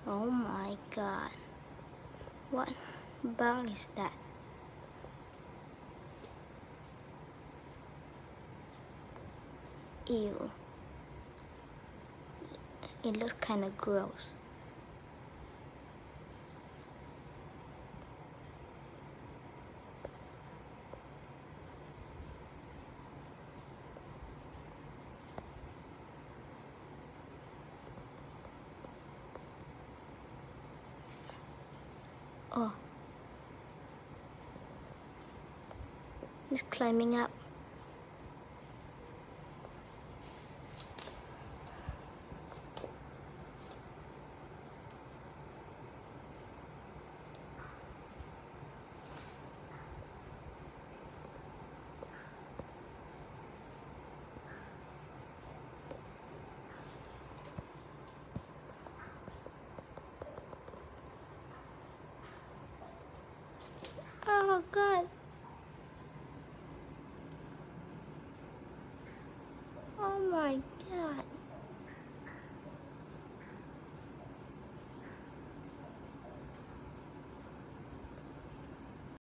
Oh my god. What bug is that? Ew. It looks kinda gross. Oh. He's climbing up. Oh god. Oh my god.